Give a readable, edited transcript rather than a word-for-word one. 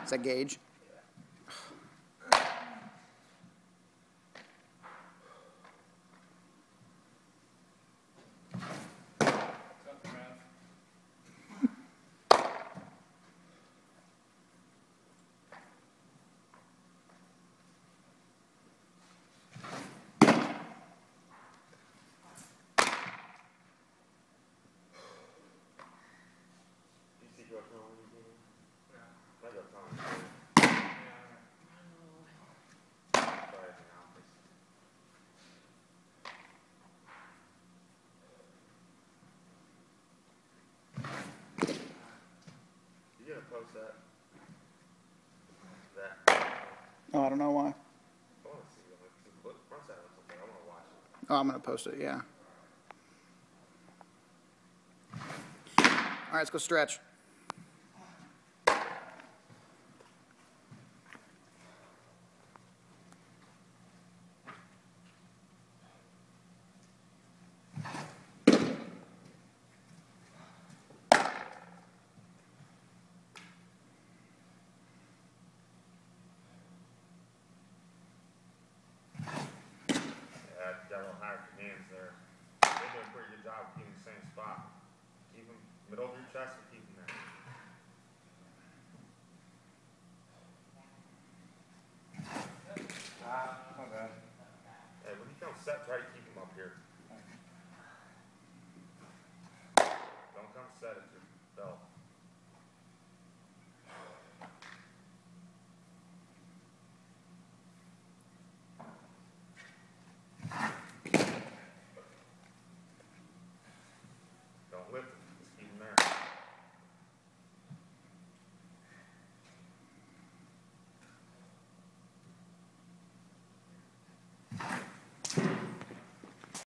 Is that gauge? Post that. Oh, I don't know why. I want to see it. Front side looks okay. I want to watch it. Oh, I'm going to post it, yeah. All right, let's go stretch. Got a little higher commands there. They're doing a pretty good job of keeping the same spot. Keep them middle of your chest and keep them there. My bad. Hey, when you come set, try to keep them up here. Don't come set at your belt. Don't lift